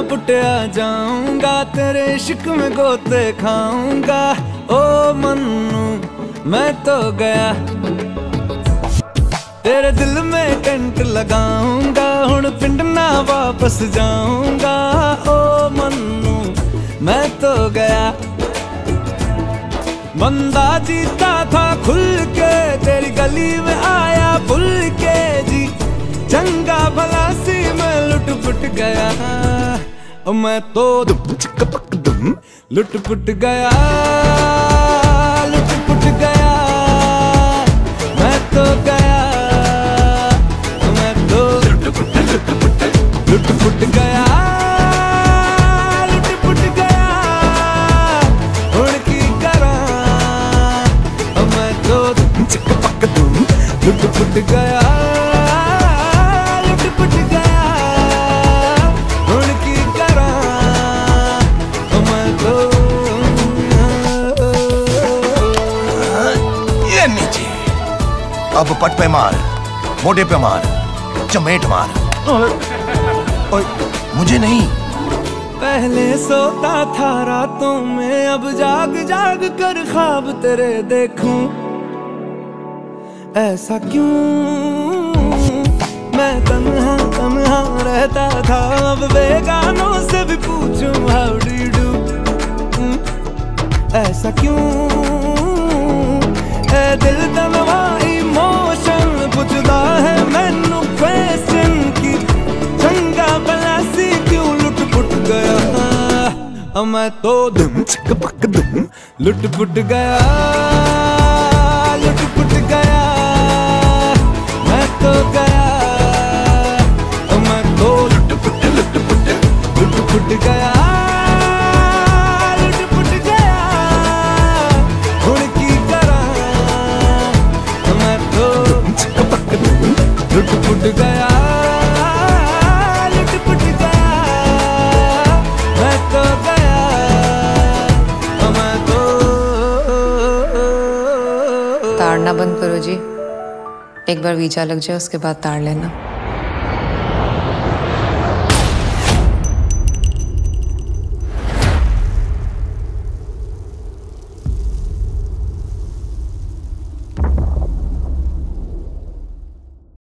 पुटिया जाऊंगा, तेरे इश्क में गोते खाऊंगा। ओ मन्नू मैं तो गया, तेरे दिल में टेंट लगाऊंगा, हुण पिंड ना वापस जाऊंगा। ओ मन्नू मैं तो गया, बंदा जीता था खुल के, तेरी गली में आया भूल के जी। चंगा भला सी मैं लुट पुट गया, मैं तो दुम चिक पक दुम लुट पुट गया, लुट पुट गया। मैं तो गया, मैं तो लुट पुट गया, लुट पुट गया। हुण की करा, मैं तो दुम चिक पक दुम लुट पुट गया, लुट पुट गया। हुण की करा, मैं तो ये नीचे अब पट पे मार, मोटे पे मार, चमेट मार। ओए, मुझे नहीं। पहले सोता था रातों में, अब जाग जाग कर ख्वाब तेरे देखूं। ऐसा क्यों मैं तन्हा तन्हा रहता था, अब बेगानों से भी पूछूं हाउ डू यू डू। ऐसा क्यों ए दिल तनवा इमोशन पुछदा है मैनू क्वेश्चन की। चंगा भला सी क्यों लुट पुट गया, मैं तो दुम चिक पक दुम लुट पुट गया, लुट पुट गया। मैं तो गया, मैं तो लुट पुट गया, लुट पुट गया। हुण की करा, मैं तो चिक पक दुम लुट पुट गया, लुट पुट गया। मैं तो गया, मैं तो। ताड़ना बंद करो जी, एक बार वीजा लग जाए उसके बाद ताड़ लेना।